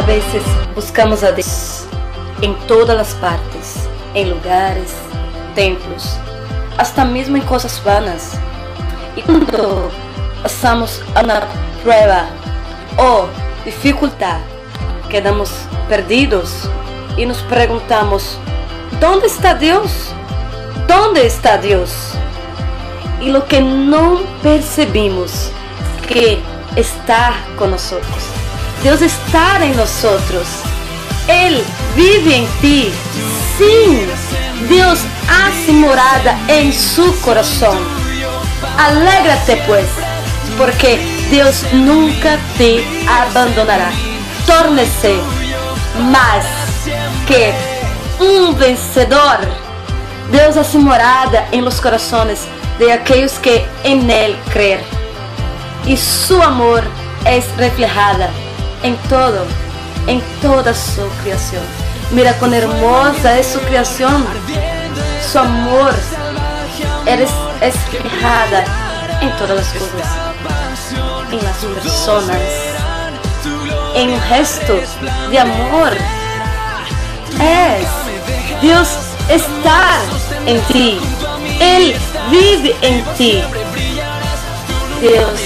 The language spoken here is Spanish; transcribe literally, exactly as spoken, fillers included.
veces buscamos a Dios en todas las partes, en lugares, templos, hasta mismo en cosas vanas. Y cuando pasamos a una prueba o dificultad, quedamos perdidos y nos preguntamos, ¿dónde está Dios? ¿Dónde está Dios? Y lo que no percebimos que está con nosotros. Dios está en nosotros. Él vive en ti. Sí, Dios hace morada en su corazón. Alégrate pues, porque Dios nunca te abandonará. Tórnese más que un vencedor. Dios hace morada en los corazones de aquellos que en Él creen. Y su amor es reflejada en todo, en toda su creación. Mira cuán hermosa es su creación. Su amor es, es reflejada en todas las cosas, en las personas, en un gesto de amor. Es Dios está en ti. Él vive en ti. Dios